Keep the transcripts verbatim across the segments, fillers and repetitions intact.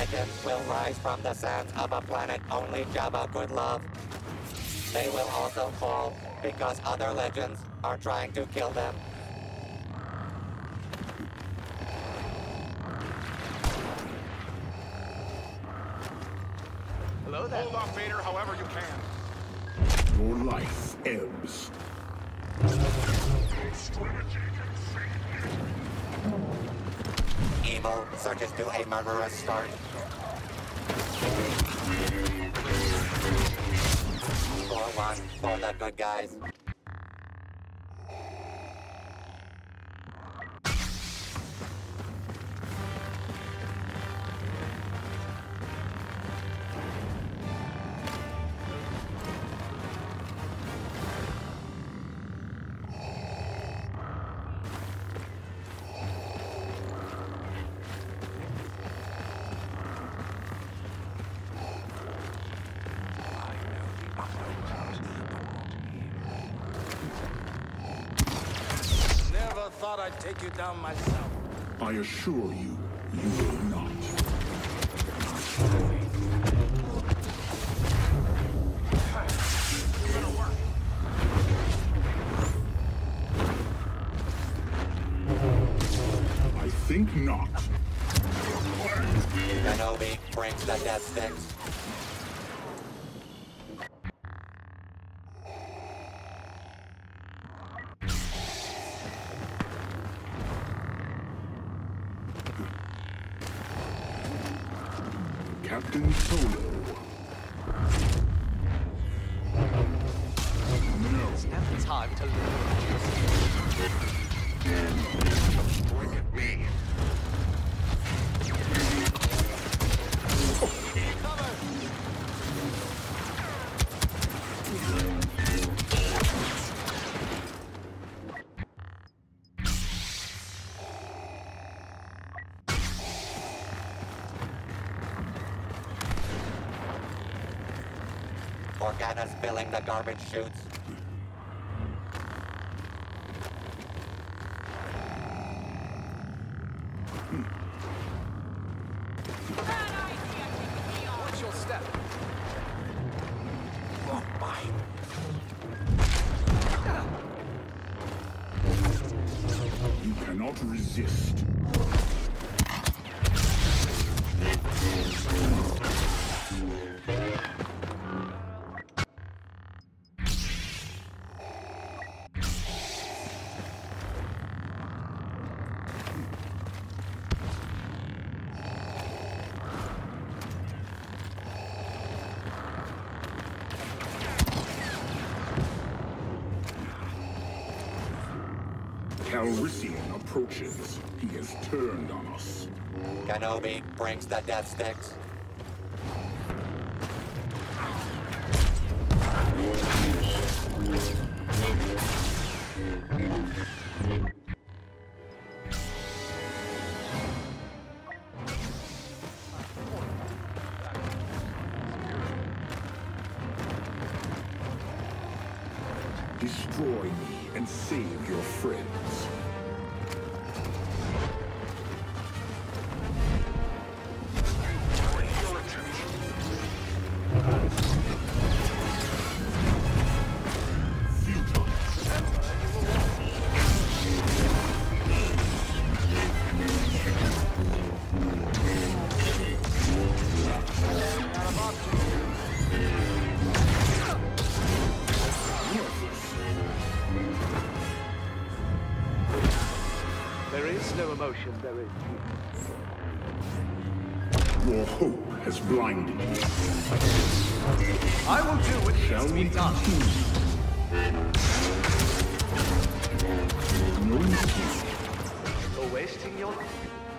legends will rise from the sands of a planet only Jabba could love. They will also fall because other legends are trying to kill them. Hello there. Hold off Vader however you can. Your life ebbs. Evil surges to a murderous start. Score one for the good guys. Thought I'd take you down myself. I assure you, you will not. I think not. Kenobi brings the death sticks. Captain Solo. No. Have time to live. Bring it me. Organa's filling the garbage chutes. Watch your step. Walk by. You cannot resist. Calrissian approaches. He has turned on us. Kenobi brings the death sticks. Destroy me and save your friends. There is no emotion, there is. Your hope has blinded you. I will do what Shall needs to we be done. continue? No mistake. You're wasting your life.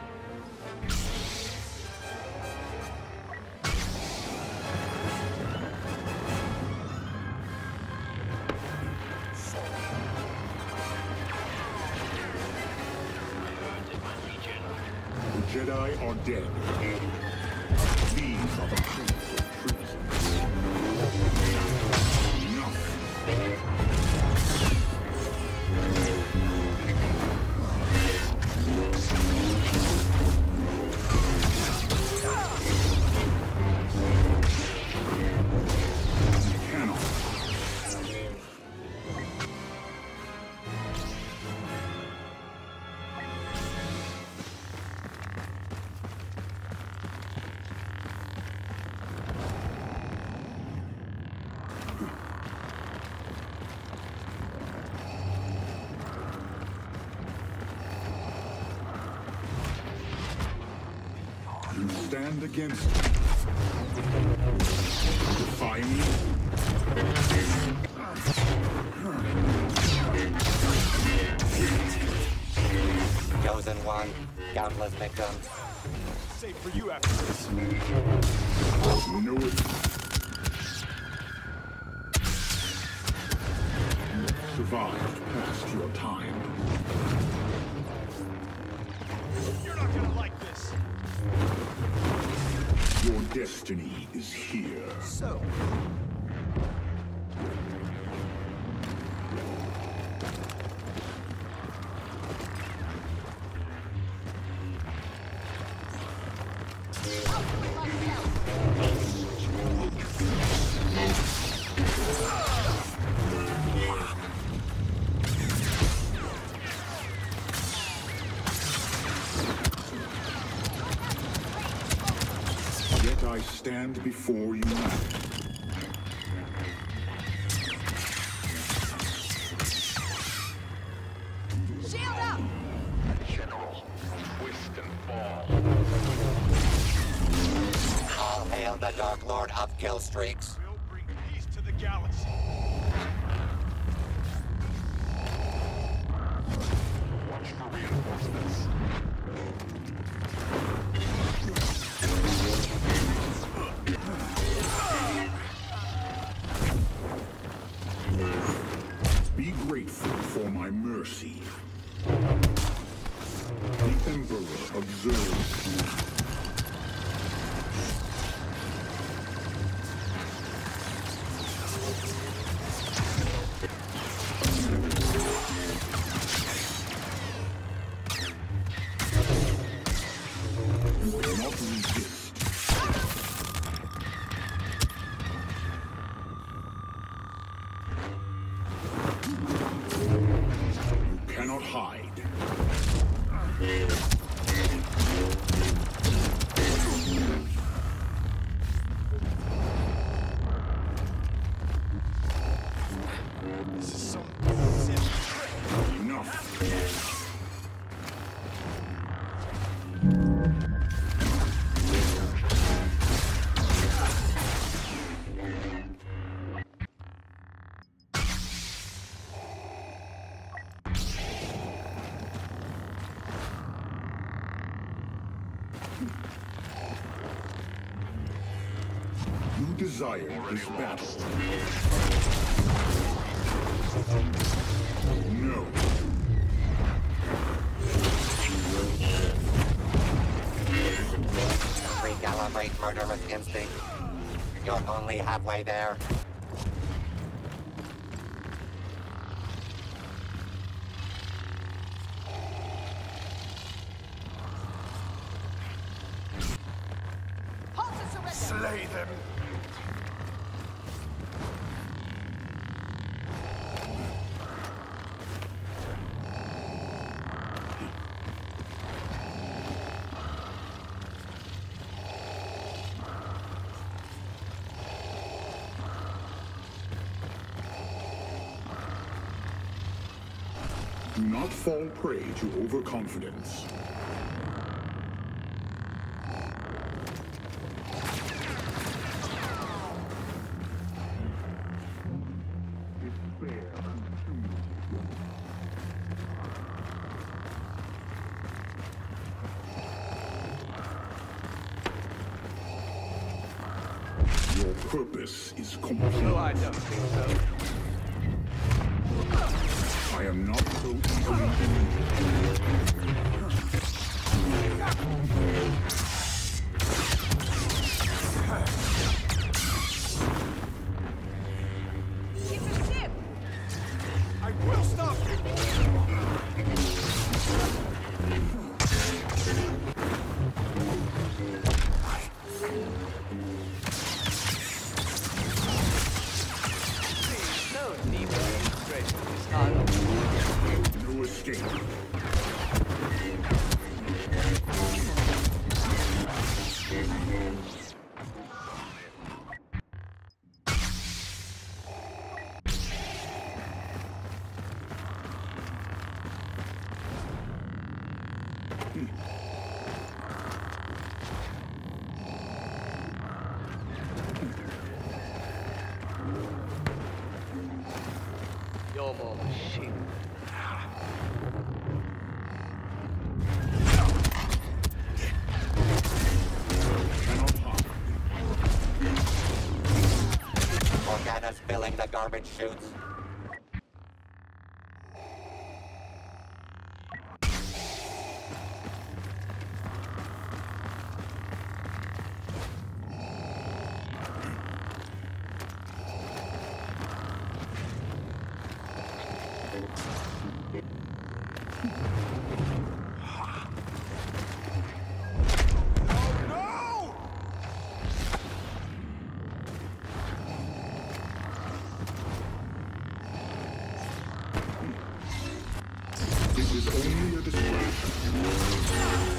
The Jedi are dead. These are the fruits of treason. Enough. stand against me? Defy me? Chosen one, countless victims. Safe for you after this. No, it. Survived past your time. You're not gonna like this. Your destiny is here. So, Yet I stand before you now. Shield up! General, twist and fall. All hail the Dark Lord of Kill Streaks. we'll bring peace to the galaxy. Watch for reinforcements. Be grateful for my mercy. The Emperor observes you. You will not resist. You cannot hide. This is some sick trick. Enough. You desire this battle. No. Recalibrate murderous instinct. You're only halfway there. Halt to surrender! Slay them. Do not fall prey to overconfidence. Your purpose is complete. No, I don't think so. I am not so easily Keep the ship! I will stop you. No need for demonstration this time. no escape. normal sheep. Cannot hide. Morgana's filling the garbage chutes. No! This is only a distraction.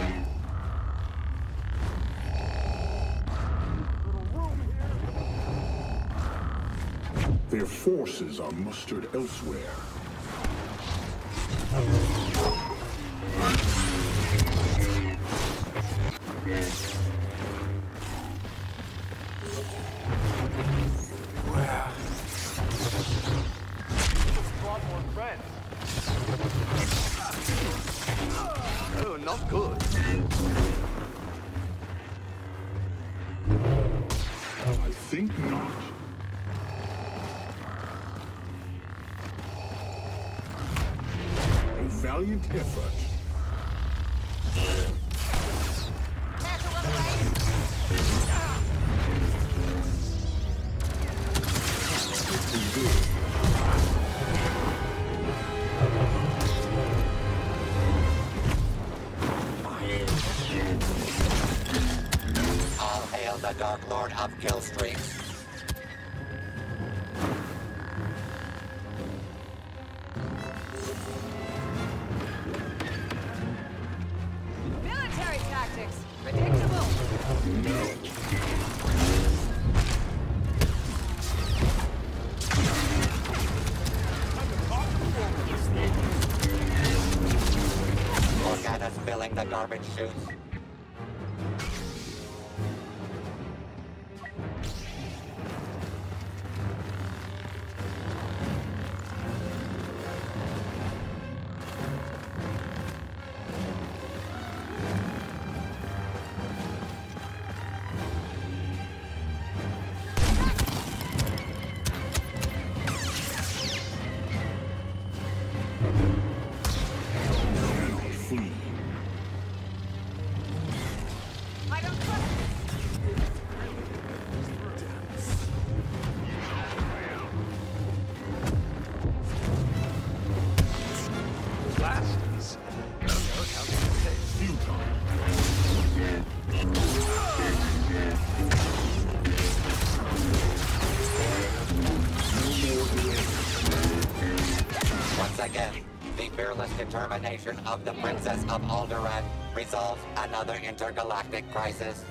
Their forces are mustered elsewhere. Brought more friends. Oh, not good. I think not. A valiant effort. Catch a little way. All hail the Dark Lord of Killstreak. Military tactics. Predictable. Morgana's filling the garbage chutes. Flee. I don't trust Blasters. Don't know how to taste. Futile. Once again, the fearless determination of the Princess of Alderaan resolves another intergalactic crisis.